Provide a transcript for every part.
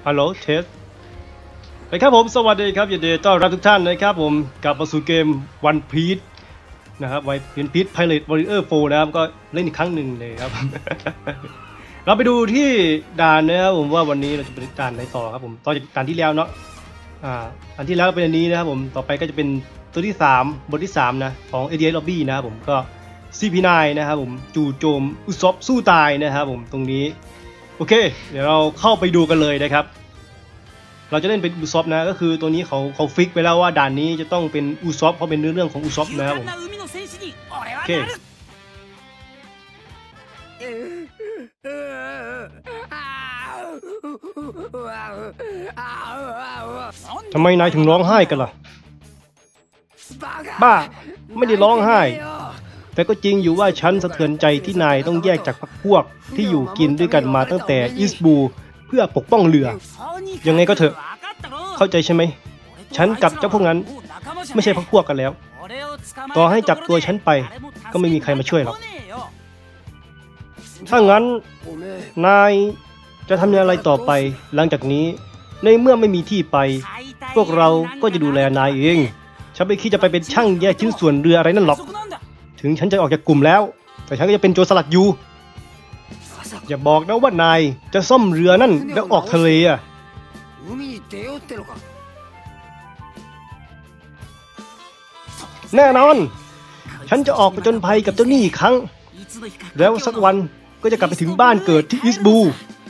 ฮัลโหลเทสครับผมสวัสดีครับยินดีต้อนรับทุกท่านนะครับผมกลับมาสู่เกม One Piece นะครับOne Piece Pirate Warrior 4นะครับก็เล่นอีกครั้งหนึ่งเลยครับ เราไปดูที่ด่านนะครับผมว่าวันนี้เราจะไปด่านไหนต่อครับผมต่อจากด่านที่แล้วเนาะอันที่แล้วเป็นอันนี้นะครับผมต่อไปก็จะเป็นตัวที่3บทที่3นะของ ADS Lobby นะครับผมก็ CP9 นะครับผมจู่โจมอุซบสู้ตายนะครับผมตรงนี้โอเคเดี๋ยวเราเข้าไปดูกันเลยนะครับเราจะเล่นเป็นอุซบนะก็คือตัวนี้เขาฟิกไปแล้วว่าด่านนี้จะต้องเป็นอุซบเพราะเป็นเรื่องของอุซบนะครับผมโอเคทำไมนายถึงร้องไห้กันล่ะบ้าไม่ได้ร้องไห้แต่ก็จริงอยู่ว่าฉันสะเทือนใจที่นายต้องแยกจากพรรคพวกที่อยู่กินด้วยกันมาตั้งแต่อิสบูเพื่อปกป้องเรือยังไงก็เถอะเข้าใจใช่ไหมฉันกับเจ้าพวกนั้นไม่ใช่พรรคพวกกันแล้วต่อให้จับตัวฉันไปก็ไม่มีใครมาช่วยหรอกถ้างั้นนายจะทำอะไรต่อไปหลังจากนี้ในเมื่อไม่มีที่ไปพวกเราก็จะดูแลนายเองฉันไม่คิดจะไปเป็นช่างแยกชิ้นส่วนเรืออะไรนั่นหรอกถึงฉันจะออกจากกลุ่มแล้วแต่ฉันก็จะเป็นโจรสลัดอยู่อย่าบอกนะว่านายจะซ่อมเรือนั่นแล้วออกทะเลอะแน่นอนฉันจะออกไปจนภัยกับเจ้าหนี้อีกครั้งแล้วสักวันก็จะกลับไปถึงบ้านเกิดที่อิสบู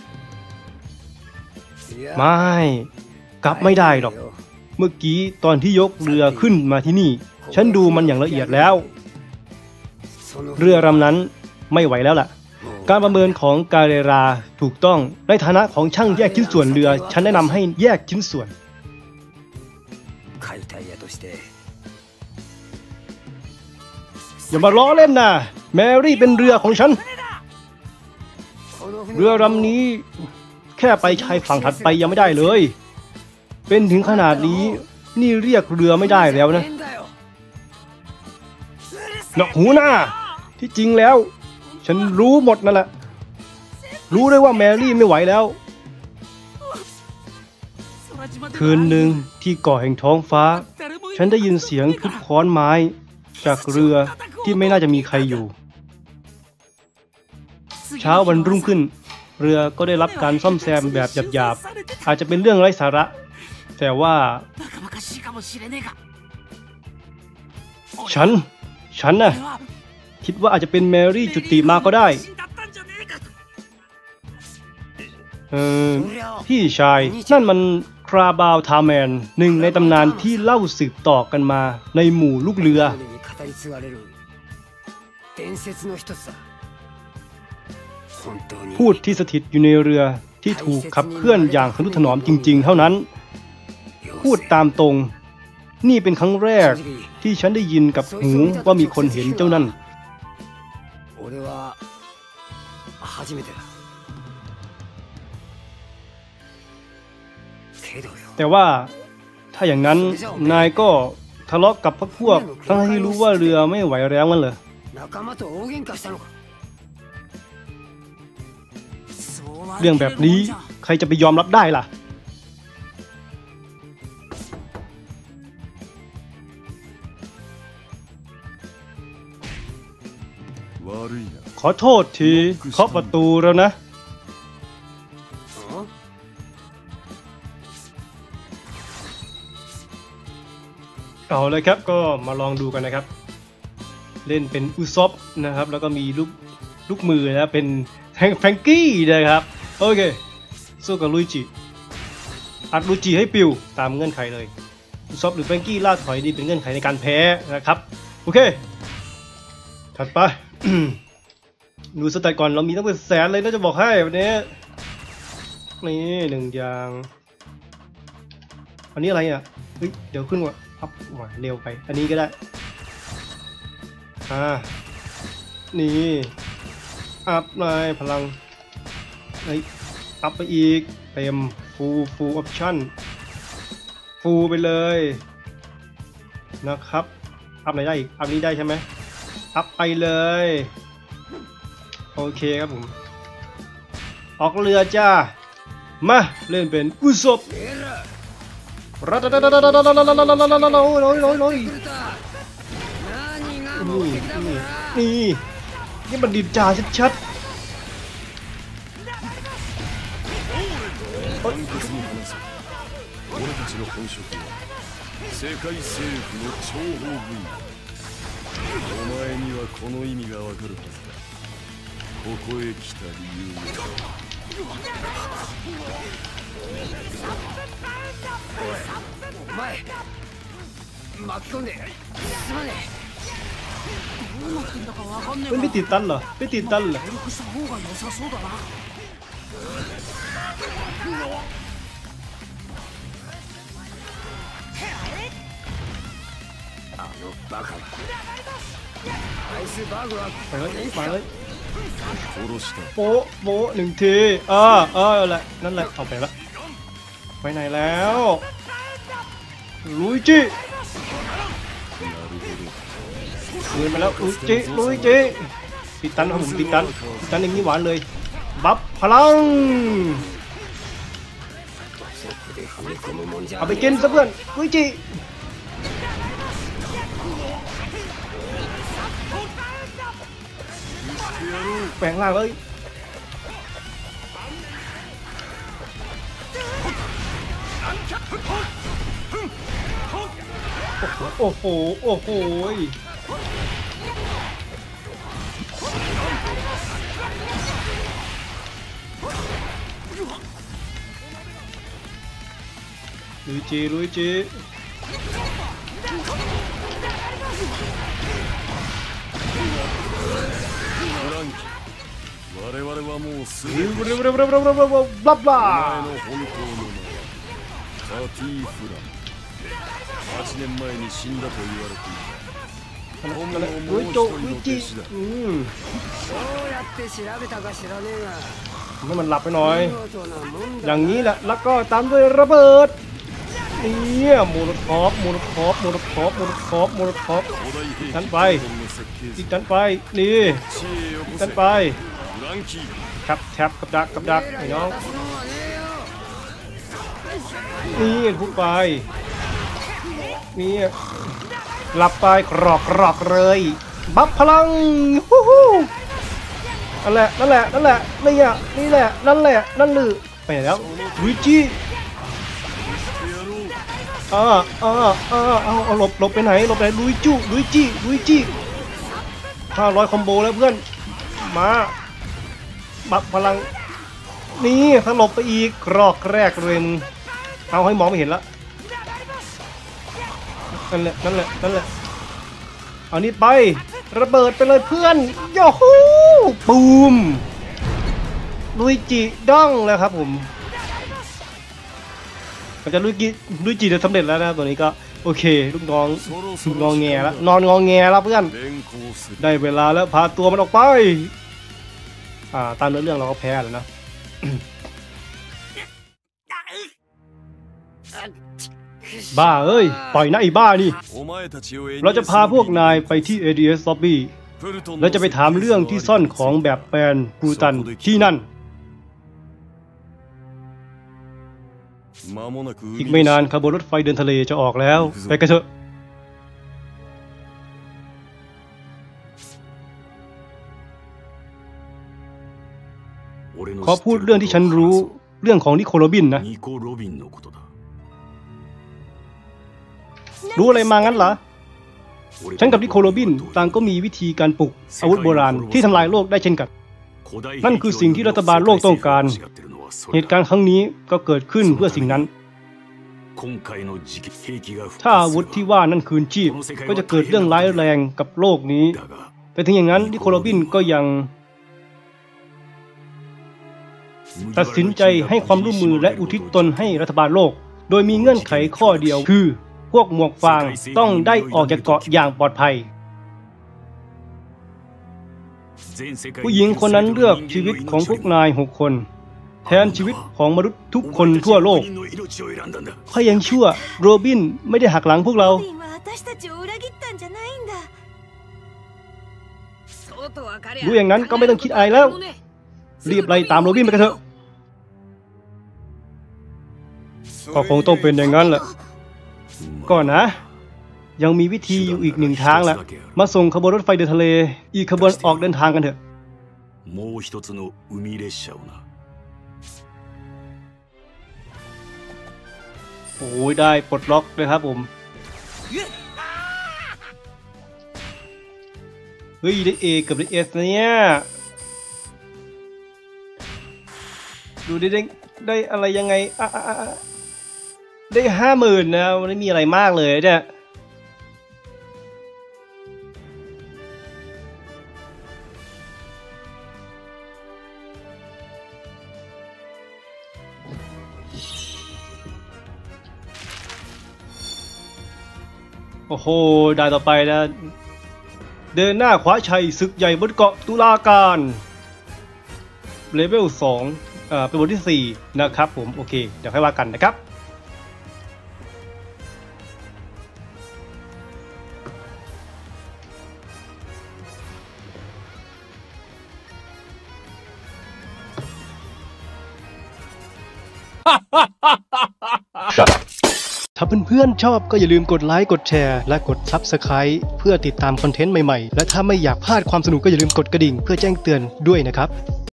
ไม่กลับไม่ได้หรอกเมื่อกี้ตอนที่ยกเรือขึ้นมาที่นี่ฉันดูมันอย่างละเอียดแล้วเรือลำนั้นไม่ไหวแล้วล่ะการประเมินของกาเรราถูกต้องในฐานะของช่างแยกชิ้นส่วนเรือฉันแนะนำให้แยกชิ้นส่วนอย่ามาล้อเล่นนะแมรี่เป็นเรือของฉันเรือลำนี้แค่ไปชายฝั่งถัดไปยังไม่ได้เลยเป็นถึงขนาดนี้นี่เรียกเรือไม่ได้แล้วนะหนวกหูหน้าที่จริงแล้วฉันรู้หมดนั่นแหละรู้ได้ว่าแมรี่ไม่ไหวแล้วคืนหนึ่งที่เกาะแห่งท้องฟ้าฉันได้ยินเสียงทุบค้อนไม้จากเรือที่ไม่น่าจะมีใครอยู่เช้าวันรุ่งขึ้นเรือก็ได้รับการซ่อมแซมแบบหยาบๆอาจจะเป็นเรื่องไร้สาระแต่ว่าฉันน่ะคิดว่าอาจจะเป็นแมรี่จุติมาก็ได้พี่ชายนั่นมันคราบาวทาแมนหนึ่งในตำนานที่เล่าสืบต่อกันมาในหมู่ลูกเรือพูดที่สถิตอยู่ในเรือที่ถูกขับเคลื่อนอย่างทะนุถนอมจริงๆเท่านั้นพูดตามตรงนี่เป็นครั้งแรกที่ฉันได้ยินกับหูว่ามีคนเห็นเจ้านั่นแต่ว่าถ้าอย่างนั้นนายก็ทะเลาะกับพวกทั้งที่รู้ว่าเรือไม่ไหวแล้วงั้นเหรอเรื่องแบบนี้ใครจะไปยอมรับได้ล่ะขอโทษทีเคาะประตูแล้วนะเอาเลยครับก็มาลองดูกันนะครับเล่นเป็นอุซบนะครับแล้วก็มีลูกมือนะเป็นแฟรงกี้นะครับโอเคสู้กับลุยจิอัดลุยจิให้ปิวตามเงื่อนไขเลยอุซบหรือแฟรงกี้ล่าถอยนี่เป็นเงื่อนไขในการแพ้นะครับโอเคถัดไป ดูสเตตก่อนเรามีตั้งเป็นแสนเลยน่าจะบอกให้วันนี้นี่หนึ่งอย่างอันนี้อะไรอ่ะเฮ้ยเดี๋ยวขึ้นว่าอัพเร็วไปอันนี้ก็ได้นี่อัพหน่อยพลังอัพไปอีกเต็มฟูลออปชั่นฟูลไปเลยนะครับอัพไหนได้อีกอัพนี้ได้ใช่ไหมอัพไปเลยโอเคครับผมออกเรือจ้ามาเล่นเป็นอุศบรัดนี่มันดินจ่าชัด世界征服の諜報部員お前にはこの意味がわかるはずだここへ来た理由お前巻き込んですまねどうなってんだかわかんねえ。ไม่ติดตันเหรอไม่ติดตันเหรอバカアイスバーグはไปเลย殺したโป๊ะหนึ่งทีแหละนั่นแหละเอาไปละไปไหนแล้วลุยจิเดินมาแล้วลุยจิติดตันครับผมติดตันอย่างนี้หวานเลยบัฟพลังเอาไปกินซะเพื่อนลุยจิแปลงร่างเลยโอ้โหลุยจี我々はもうすでにブラブラお前の本当の名はカティフラン8年前に死んだと言われていた本能もう一人の弟子だどうやって調べたか知らねえがให้มันหลับไปหน่อยอย่างนี้แหละแล้วก็ตามด้วยระเบิดนี่โมโนท็อปดันไปอีกดันไปนี่ดันไปครับแท็บกับดักไอ้น้องนี่พุ่งไปนี่หลับไปกรอกเลยบัฟพลังฮู้ฮู้นั่นแหละนี่แหละนั่นลือไปไหนแล้ววิจิเอาหลบไปไหนลุยจิ500คอมโบแล้วเพื่อนมาบัฟพลังนี่ถ้าหลบไปอีกกรอกแรกเลยมึงเอาให้มองไม่เห็นละนั่นแหละเอานี่ไประเบิดไปเลยเพื่อนโยฮูบูมลุยจิด้องแล้วครับผมมันจะลุยจิจะสำเร็จแล้วนะตัวนี้ก็โอเคลูกน้องงอแงแล้วนอนงอแงแล้วเพื่อนได้เวลาแล้วพาตัวมันออกไปตามเรื่องเราก็แพ้แล้วนะบ้าเอ้ยปล่อยนะไอ้บ้านี่เราจะพาพวกนายไปที่ ADS Lobby แล้วจะไปถามเรื่องที่ซ่อนของแบบแปลนปูตันที่นั่นอีกไม่นานขบวนรถไฟเดินทะเลจะออกแล้วไปกันเถอะขอพูดเรื่องที่ฉันรู้เรื่องของนิโคโรบินนะรู้อะไรมางั้นเหรอฉันกับนิโคโรบินต่างก็มีวิธีการปลุกอาวุธโบราณที่ทำลายโลกได้เช่นกันนั่นคือสิ่งที่รัฐบาลโลกต้องการเหตุการณ์ครั้งนี้ก็เกิดขึ้นเพื่อสิ่งนั้นถ้าอาวุธที่ว่านั้นคืนชีพก็จะเกิดเรื่องร้ายแรงกับโลกนี้แต่ถึงอย่างนั้นนิโคโรบินก็ยังตัดสินใจให้ความร่วมมือและอุทิศตนให้รัฐบาลโลกโดยมีเงื่อนไขข้อเดียวคือพวกหมวกฟางต้องได้ออกจากเกาะอย่างปลอดภัยผู้หญิงคนนั้นเลือกชีวิตของพวกนาย6 คนแทนชีวิตของมนุษย์ทุกคนทั่วโลกข้ายังชั่วโรบินไม่ได้หักหลังพวกเรารู้อย่างนั้นก็ไม่ต้องคิดอะไรแล้วรีบไล่ตามโรบินไปกันเถอะก็คงต้องเป็นอย่างนั้นแหละก่อนนะยังมีวิธีอยู่อีกหนึ่งทางแหละมาส่งขบวนรถไฟเดินทะเลอีกขบวนออกเดินทางกันเถอะもう一つの海列車をなโอ้ยได้ปลดล็อกเลยครับผมเฮ้ยได้เอกับได้เอสเนี่ยดูได้อะไรยังไงได้50,000นะมันไม่มีอะไรมากเลยเนี่ยโอ้โหได้ต่อไปนะเดินหน้าคว้าชัยศึกใหญ่บนเกาะตุลาการเลเวล2เป็นบทที่4นะครับผมโอเคเดี๋ยวค่อยว่ากันนะครับถ้าเพื่อนๆชอบก็อย่าลืมกดไลค์กดแชร์และกด Subscribe เพื่อติดตามคอนเทนต์ใหม่ๆและถ้าไม่อยากพลาดความสนุกก็อย่าลืมกดกระดิ่งเพื่อแจ้งเตือนด้วยนะครับ